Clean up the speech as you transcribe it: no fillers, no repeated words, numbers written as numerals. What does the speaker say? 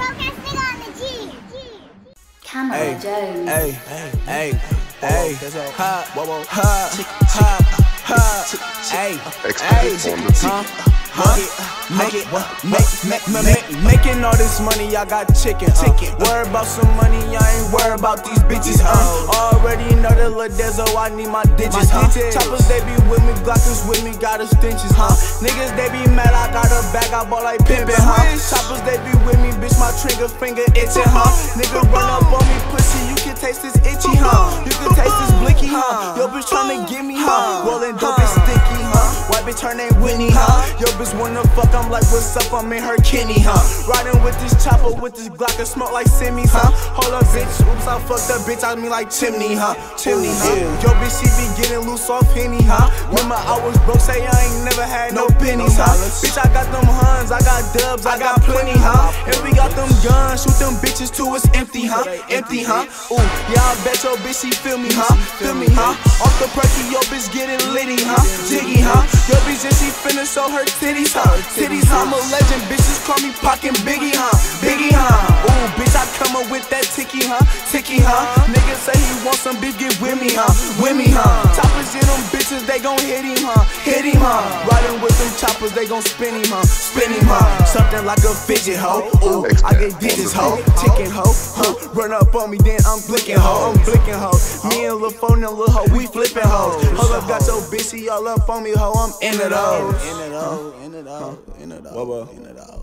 Camera Jones. Making all this money, I got chicken. Worry about some money, I ain't worried about these bitches. Already know the Lil Dezz, I need my digits. Choppers, they be with me, Glockers with me, got a stenches. Niggas, they be mad, I got a bag, I ball like pimpin'. Choppers, they be with me, bitch, my trigger finger itching. Nigga run up on me, pussy, you can taste this itchy. You can taste this blicky. Yo bitch tryna get me. Rollin' dope is sticky. White bitch, her name Whitney. Yo bitch wanna fuck, I'm like, what's up? I'm in her kidney. Riding with this chopper, with this Glock, and smoke like Simmy's. Hold up, bitch. Oops, I fucked up, bitch. I mean like chimney. Chimney. Yo bitch, she be getting loose off Henny. Remember I was broke, say I ain't never had no pennies. Bitch, I got them huns, I got dubs, I got plenty. And we got them guns, shoot them bitches till it's empty. Empty. Ooh, yeah, I bet your bitch she feel me. Feel me. Off the perky, yo bitch getting litty. Jiggy. Yo bitch, and she finna show her titties. Titties, I'm a legend, bitches call me Pocket Biggie. Biggie. Ooh, bitch, I come up with that ticky. Ticky. Niggas say he want some beef, get with me. With me. Choppers in them bitches, they gon' hit him. Hit him. Riding with them choppers, they gon' spin him. Spin him. Something like a fidget hoe. Ooh, I get digits hoe. Ticking hoe. Run up on me, then I'm blinking hoe. Me and Lil Phone and Lil Ho, we flipping hoes. Hold up, got your bitch, she all up on me, ho. I'm in it all.